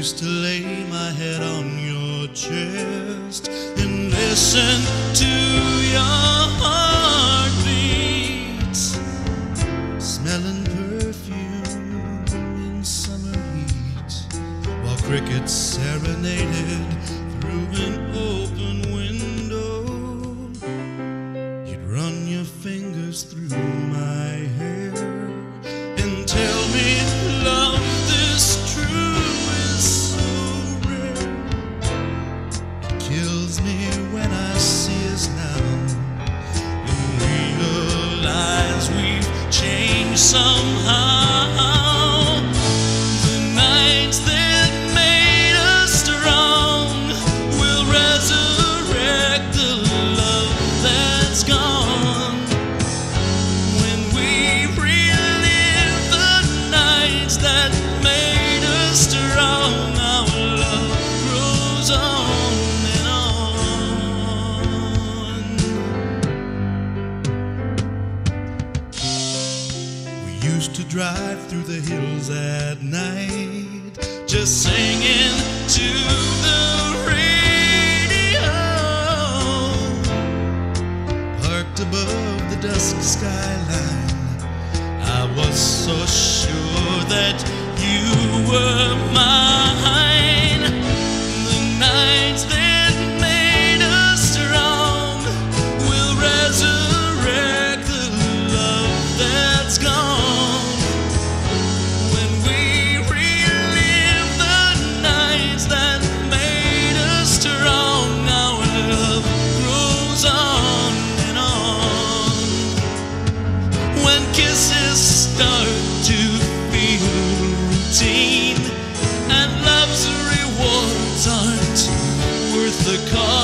used to lay my head on your chest and listen to your heartbeats, smelling perfume in summer heat, while crickets serenaded through an open window. You'd run your fingers through my hair and tell me, love, this true is so rare. It kills me when I see us now and realize we've changed somehow. The nights that made us strong will resurrect the love that's gone. When we relive the nights that made us strong, our love grows on and on. We used to drive through the hills at night, just singing to the radio, parked above the dusk skyline. I was so sure that you were mine. The nights that made us strong will resurrect the love that's gone. When we relive the nights that made us strong, our love grows on and on. When kisses start to feel routine and love's rewards aren't worth the cost,